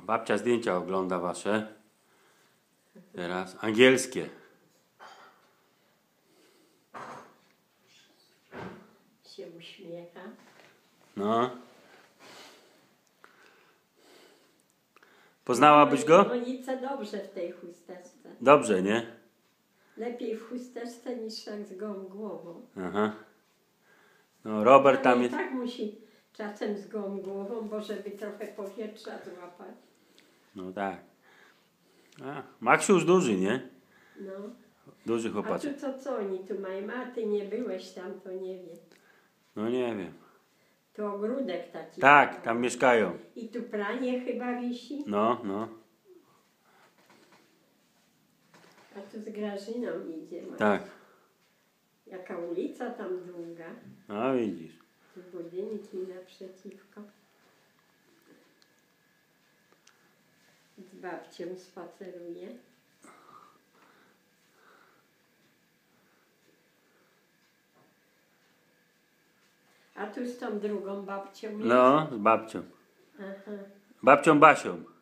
babcia zdjęcia ogląda wasze. Teraz angielskie. Się uśmiecha. No. Poznałabyś go? Monice dobrze w tej chusteczce. Dobrze, nie? Lepiej w chusteczce niż tak z gołą głową. Aha. No, Robert tam Ale jest. tak musi czasem z gołą głową, bo żeby trochę powietrza złapać. No tak. A, Maksiu już duży, nie? No. Duży A chłopaczek. tu co oni tu mają? A ty nie byłeś tam, to nie wiem. No nie wiem. Tu ogródek taki. Tak, tam mieszkają. I tu pranie chyba wisi. No, no. A tu z Grażyną idzie. Tak. Jaka ulica tam długa. No widzisz. Tu budynki naprzeciwko. Z babcią spaceruje. A tu z tą drugą babcią jest? No, z babcią. Aha. Babcią Basią.